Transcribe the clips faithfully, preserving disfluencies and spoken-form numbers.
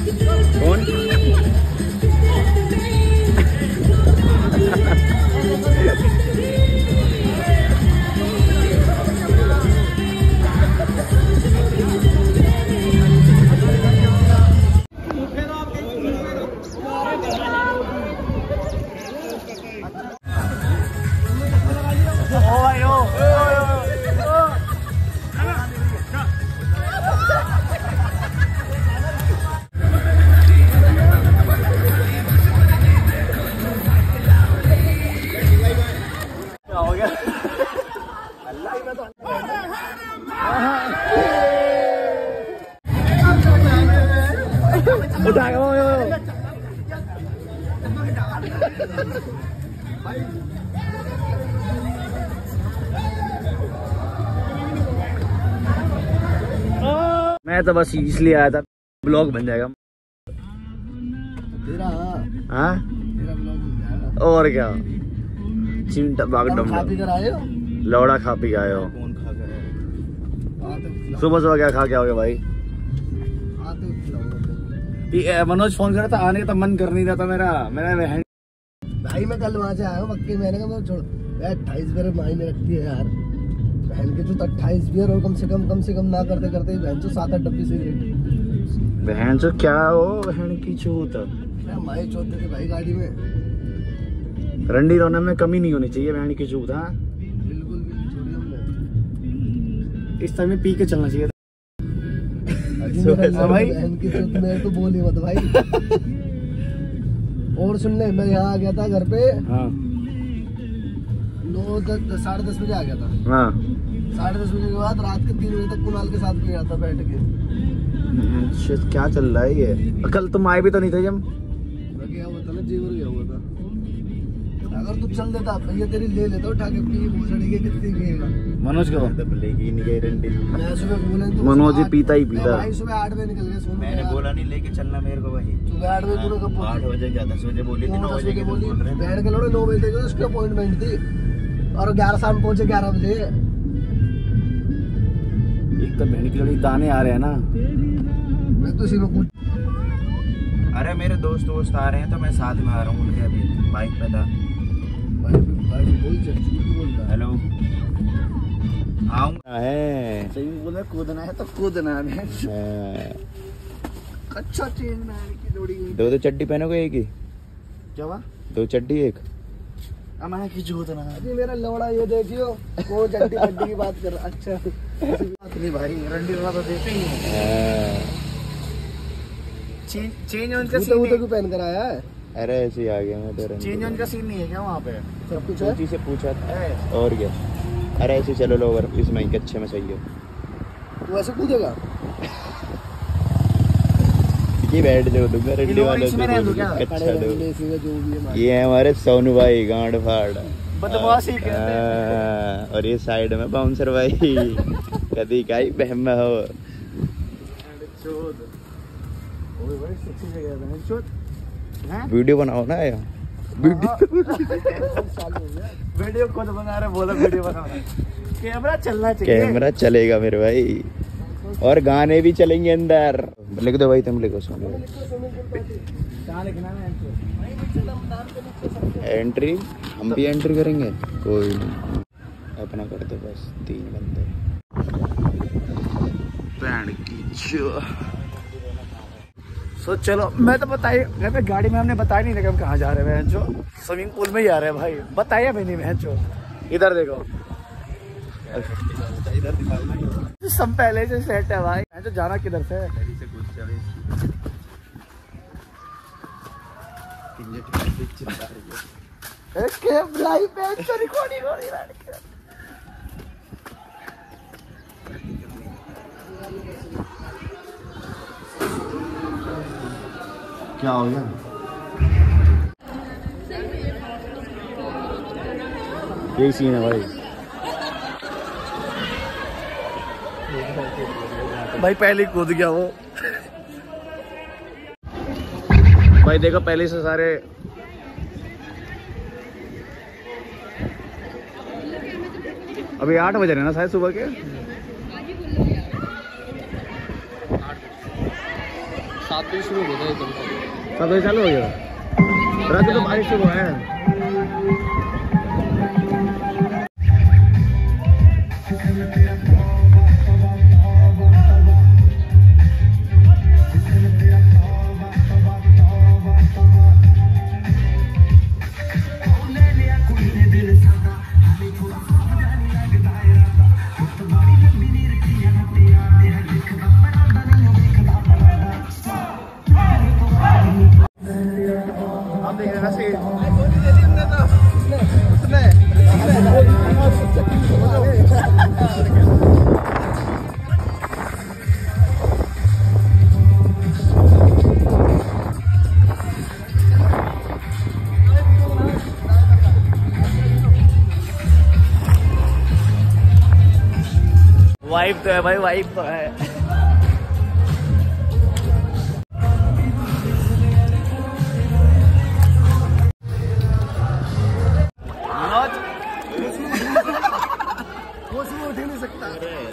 कौन? मैं तो बस इसलिए आया था, ब्लॉग बन जाएगा तेरा। हाँ तेरा ब्लॉग बन जाएगा और क्या। चिंटा बागडम खा पी कर आए हो, लौड़ा खा पी आए हो। कौन खा कर? सुबह सुबह क्या खा के आओगे भाई? मनोज फोन कर रहा था, आने का मन कर नहीं रहा था मेरा। मेरा बहन भाई मैं कल वहाँ से आया हूँ पक्के, मैंने कहा छोड़ अट्ठाईस बियर मायने रखती है यार। बहन के तो अट्ठाईस बियर और कम से कम कम से कम ना करते करते बहन चो सात आठ डब्बी सिगरेट। बहन चो क्या हो, बहन की चोट माई चोट थे भाई गाड़ी में। रंडी रोना में कमी नहीं होनी चाहिए बहन की चोट। हाँ बिल्कुल भी नहीं छोड़ी हमने। इस टाइम में पी के चलना चाहिए भाई। बहन की चोट में तो बोली मत भाई। और सुन ले, मैं यहाँ आ गया था घर पे। हाँ नौ दस साढ़े दस बजे आ गया था। हाँ साढ़े दस बजे के बाद रात के तीन बजे तक कुणाल के साथ भी गया था बैठ के। क्या चल रहा है ये? कल तुम आए भी तो नहीं थे जब गया हुआ था ना, जीवर गया हुआ था। अगर तू चल देता भैया तेरी ले लेता उठा के पी भूसड़ी के कितनी पिएगा। मनोज को लेगी नहीं गई रंडी। मैं सुबह बोला तो मनोज ही पीता ही पीता भाई। सुबह आठ बजे निकल गए। मैंने बोला नहीं लेके चलना मेरे को भाई। सुबह आठ बजे तूने कब? आठ बजे क्या दस बजे बोली थी? नौ बजे की बोली। बैठ के लौड़े नौ बजे तक उसकी अपॉइंटमेंट थी और ग्यारह शाम पहुंचे ग्यारह बजे। एक तो बहन की लड़ी दाने आ रहे हैं ना। मैं तो इसी में पूछ। अरे मेरे दोस्त दोस्त आ रहे हैं तो मैं साथ में आ रहा हूँ उनके। अभी बाइक पे था। हेलो आऊंगा है सही बोला। कूदना है तो कूदना है। अच्छा चेंज में की जोड़ी। दो दो चड्डी पहनोगे एक ही? क्या हुआ? दो चड्डी एक अमा की जोतना। अभी मेरा लौड़ा ये देखियो वो चड्डी चड्डी की बात कर रहा। अच्छा बात नहीं भाई, रंडी वाला तो देखेंगे। चेंज चेंज उनका सीन तो पहन कर आया है। अरे ऐसे ही आ गया मैं तो। चेंज उनका सीन नहीं है क्या वहाँ पे? सब कुछ है से पूछा था और क्या। अरे ऐसे चलो लोग इस महीने के अच्छे में सही है। तू ऐसे कूदेगा? ये बैठ जाओ दूंगा रंडी वाले से। अच्छा दो ये है हमारे सोनू भाई गांड फाड़ बदमाशी करते हैं। और ये साइड में बाउंसर भाई कभी काई बहम में हो। वीडियो बनाओ ना यार। वीडियो वीडियो खुद बना रहे, बोला वीडियो बनाओ। कैमरा चलना चाहिए। कैमरा चलेगा मेरे भाई और गाने भी चलेंगे अंदर। लिख दो भाई, तुम लिखो। सुनो एंट्री हम भी एंट्री करेंगे, कोई नहीं अपना कर दो बस। तीन बंदे बैंड की। सो so, चलो मैं तो बताइए घर पे गाड़ी में हमने बताया नहीं था कि हम कहाँ जा रहे हैं। जो स्विमिंग पूल में ही आ रहे हैं भाई, बताया भी नहीं। मैं जो इधर देखो इधर दिखाओ सब पहले से सेट है भाई। मैं तो जाना किधर से? क्या हो गया? यही सीन है भाई। भाई पहले कूद गया वो भाई। देखो पहले से सारे अभी आठ बजे रहे ना शायद सुबह के। सात बजे शुरू हो गया एकदम से। सात बजे चालू हो गया। रात तो बारिश शुरू है। वाइब तो है भाई, वाइब तो है। वो उसमें उठ ही नहीं सकता।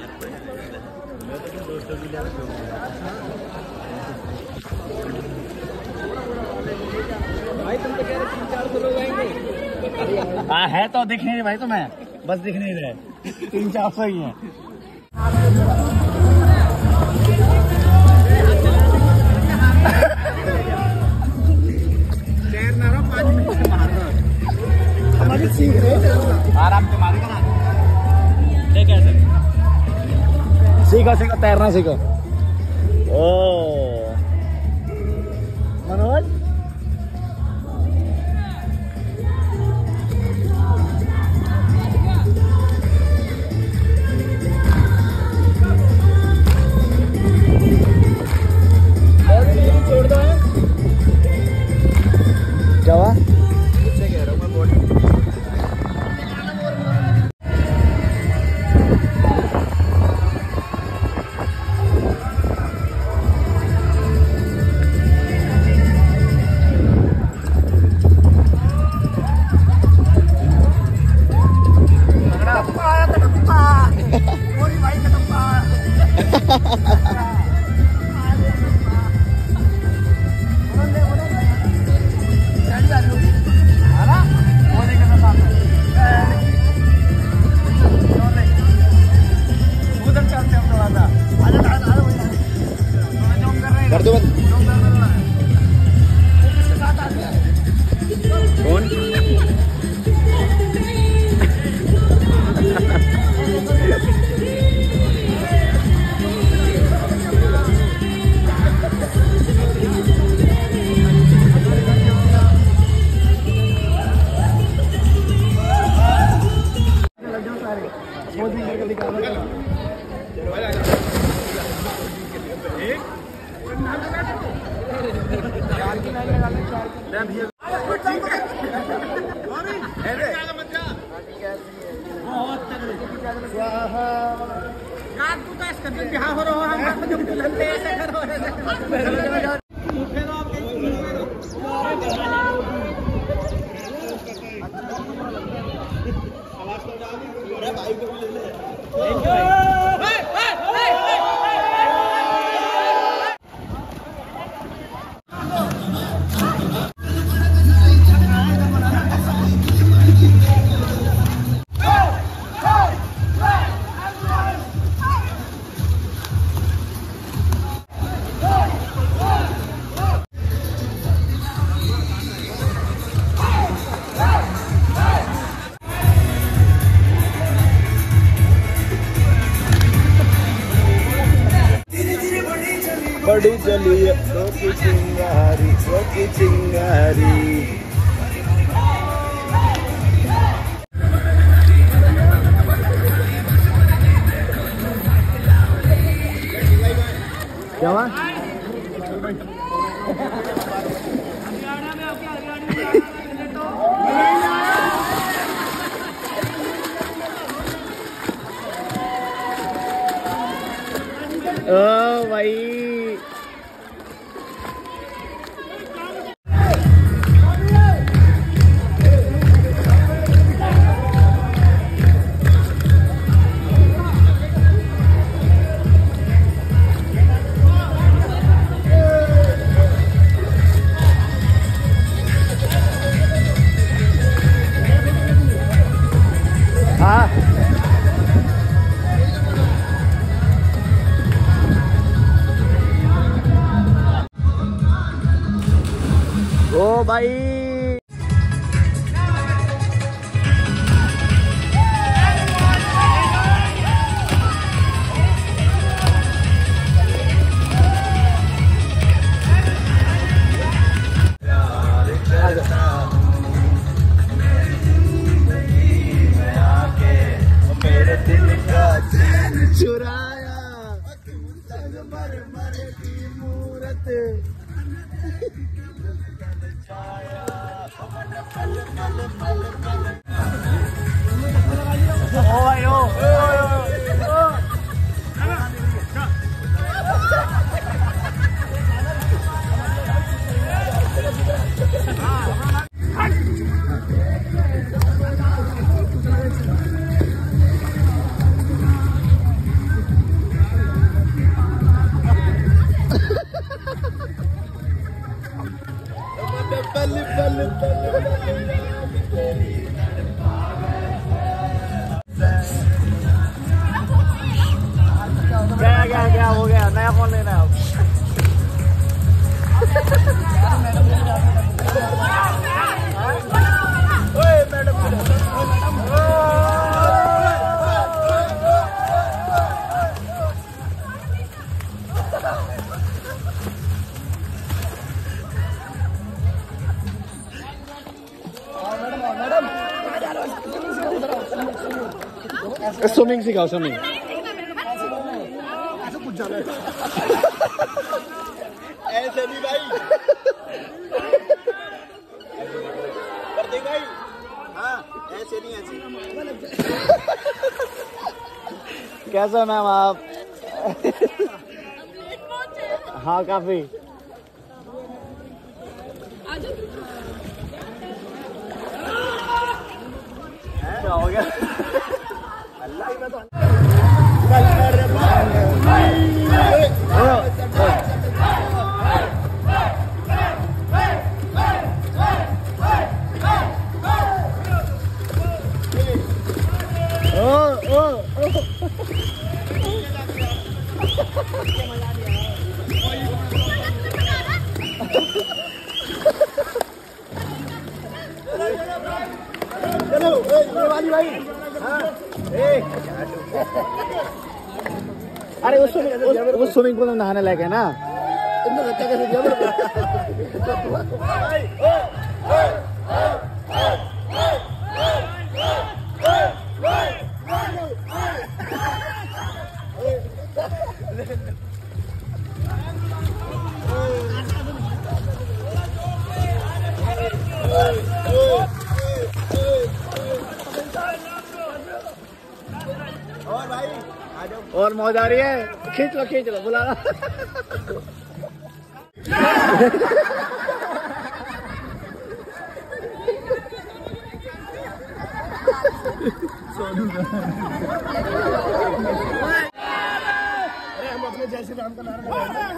भाई तुम तो कह रहे तीन चार सौ लोग आएंगे। हाँ है तो दिख नहीं भाई, तो मैं बस दिख नहीं रहे। तीन चार सौ ही है। आराम से मारेगा ना। ठीक है सीखो सीखो तैरना सीखो। ओ मनोज छोड़ दो है क्या हुआ? मुझसे कह रहा हूँ मैं बॉडी। कर दो बंद। कौन? बड़ी चलिए रोकी चिंगारी रोकी चिंगारी। क्या हुआ? ओ भाई भाई। चुराया संगमरमर की मूरत क्या क्या क्या हो गया? नया फोन लेना है अब। स्विमिंग सिखाओ, स्विमिंग। ऐसे नहीं भाई, कर दे भाई। हाँ ऐसे नहीं, ऐसे। कैसा मैम आप? हाँ काफी। क्या हो गया? अल्लाह ही बता। चलो ये वाली भाई। हाँ अरे उस उस स्विमिंग पूल में नहाने लायक है ना? इतना बच्चा कैसे दिया मेरे और भाई आ जाओ। और मौज आ रही है? खींच लो खींच लो, बुला लो। अरे हम अपने जैसे नाम का नारा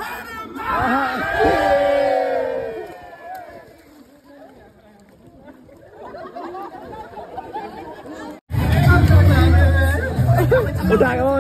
उठा के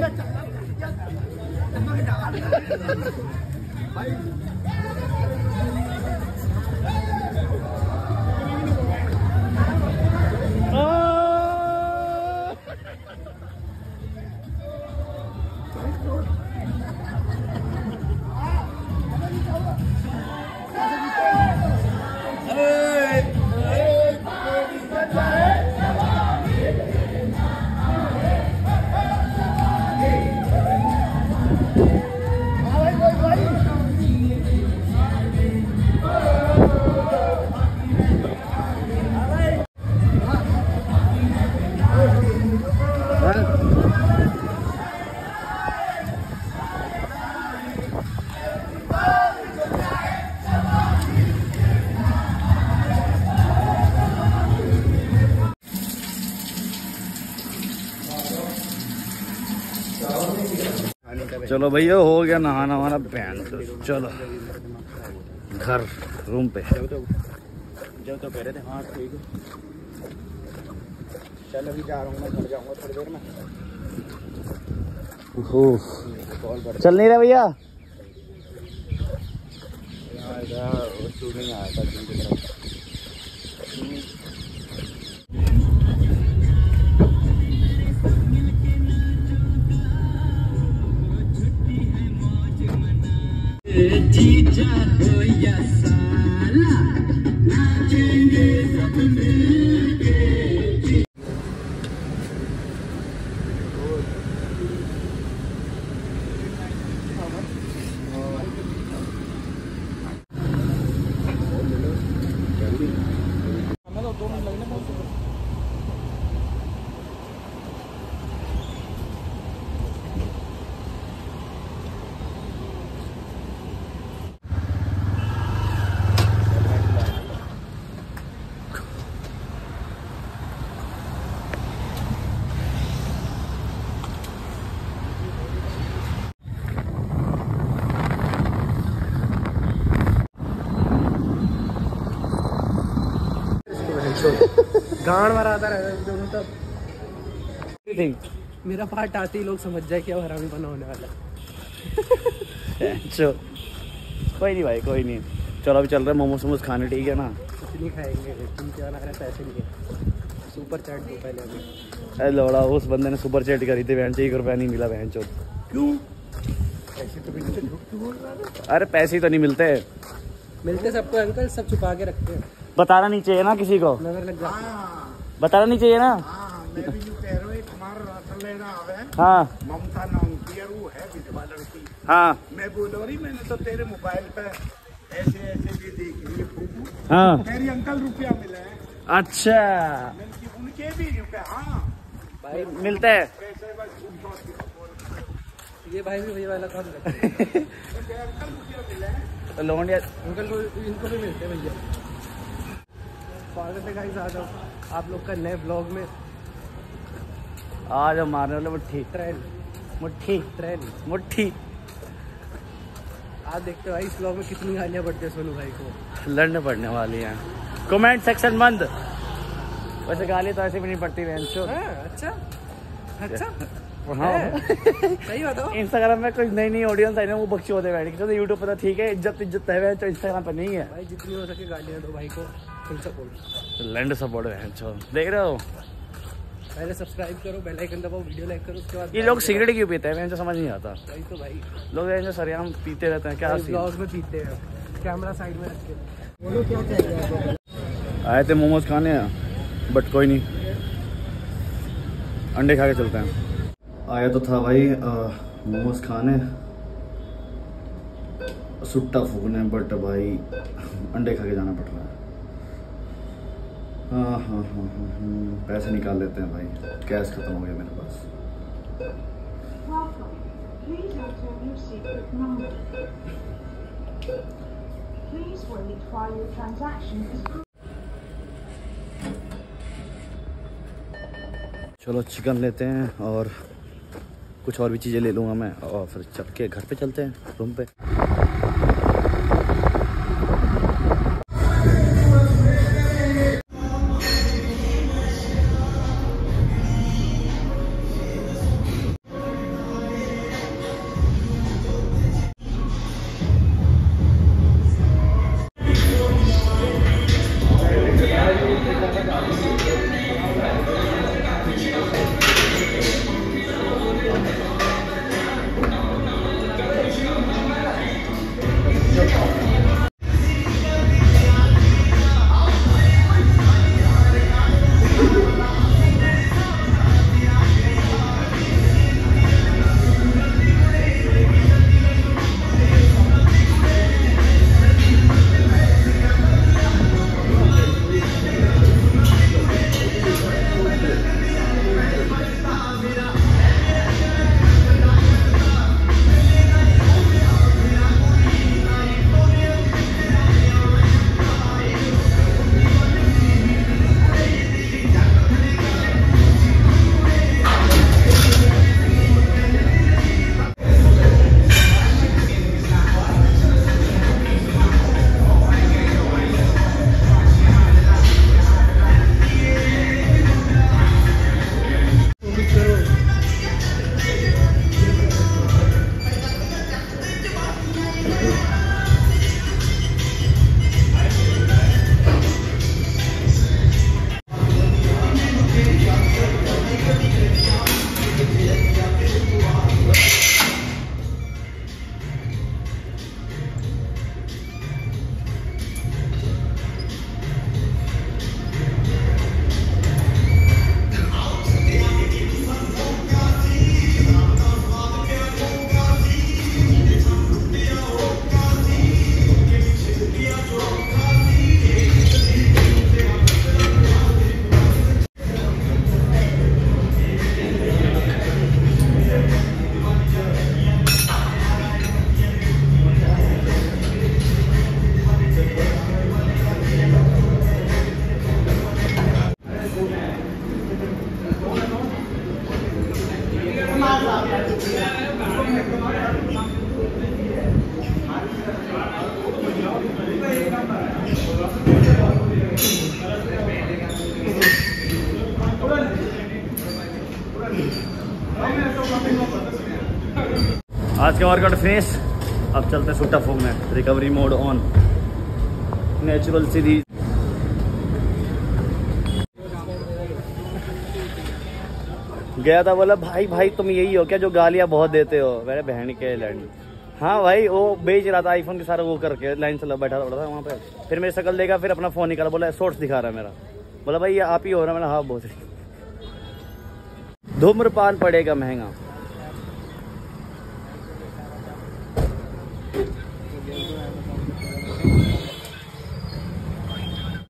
चलो भैया हो गया नहाना हमारा बहन। तो चलो घर रूम पे। जब तो जब तो कह रहे थे हाँ ठीक है। चल अभी जा रहा हूँ, मैं घर जाऊँगा थोड़ी देर में। चल नहीं रहा भैया? शूटिंग आया था जिम की तरफ। गांड मराता रहे दोनों तब। मेरा पार्ट आते ही लोग समझ जाए क्या हरामी बना होने वाला। चो कोई नहीं भाई, कोई नहीं। चलो अभी चल रहे मोमोज वोमोज खाने, ठीक है ना? कुछ नहीं खाएंगे, तुम क्या लग रहा है पैसे नहीं है। सुपर चैट दो पहले अभी। अरे लौड़ा, उस बंदे ने सुपर चैट करी थी, बहन से एक रुपया नहीं मिला बहन चो। क्यों? पैसे तो मिलते, झूठ क्यों बोल रहा है? अरे पैसे ही तो नहीं मिलते। मिलते सबको अंकल, सब छुपा के रखते हैं। बताना नहीं चाहिए ना किसी को, नजर लग जाती है। बताना नहीं चाहिए ना। हाँ ममता नाम की है, वो है विधवा लड़की। हाँ मैं बोल रही, मैंने तो तेरे मोबाइल पे ऐसे ऐसे भी देख लिए फोटो। हाँ मेरी अंकल रुपया मिले हैं। अच्छा, उनकी उनके भी रुपया। हाँ भाई मिलते हैं। पैसे बस ये भाई भी वही वाला काम करते हैं। अंकल रुपया मिले हैं। तो लौंडिया अंकल को, इनको भी मिलते हैं भैया। स्वागत है गाइस, आ जाओ आप लोग का नए ब्लॉग में। आज हम मारने वाले मुट्ठी ट्रेन मुट्ठी ट्रेन मुट्ठी। आप देखते हो भाई इस ब्लॉग में कितनी गालियाँ बढ़ती है सोनू भाई को। लड़ने पड़ने वाली हैं। कमेंट सेक्शन बंद। वैसे गाली तो ऐसे भी नहीं पड़ती बहन चो। हाँ, अच्छा अच्छा हाँ सही बताओ। इंस्टाग्राम में कोई नई नई ऑडियंस आई ना, वो बख्शी होते बैठ के। यूट्यूब पर तो ठीक है, इज्जत इज्जत है, तो इंस्टाग्राम पर नहीं है भाई जितनी हो सके गालियाँ दो भाई को, फुल सपोर्ट। लैंड सपोर्ट बहन चो, देख रहे हो? पहले सब्सक्राइब करो, बेल आइकन दबाओ, वीडियो लाइक करो, उसके बाद ये लोग सिगरेट क्यों पीते हैं, मुझे समझ नहीं आता। वही तो भाई, लोग जो सरेआम पीते रहते हैं, क्या सीन? ब्लॉग में पीते हैं, कैमरा साइड में रख के। बोलो क्या चाहिए? आए थे मोमोज खाने, बट कोई नहीं, अंडे खा के चलते हैं। आया तो था भाई मोमोज खाने, सुट्टा फूकने, बट भाई अंडे खा के जाना पड़ रहा है। हाँ हाँ हाँ हाँ हाँ पैसे निकाल लेते हैं भाई, कैश खत्म हो गया मेरे पास। चलो चिकन लेते हैं और कुछ और भी चीज़ें ले लूँगा मैं, और फिर चल के घर पे चलते हैं, रूम पे। आज का वर्कआउट फिनिश। अब चलते हैं सुट्टा फूकने। Recovery mode on, natural series. गया था, बोला भाई भाई तुम यही हो क्या जो गालियां बहुत देते हो? मेरे बहन के लैंड। हाँ भाई, वो बेच रहा था आईफोन के सारा वो करके, लाइन से बैठा था वहाँ पे। फिर मेरी शक्ल देखा, फिर अपना फोन निकाला, बोला शॉर्ट्स दिखा रहा है मेरा। बोला भाई ये आप ही हो रहा है। मैंने हाँ बहुत। धूम्रपान पड़ेगा महंगा।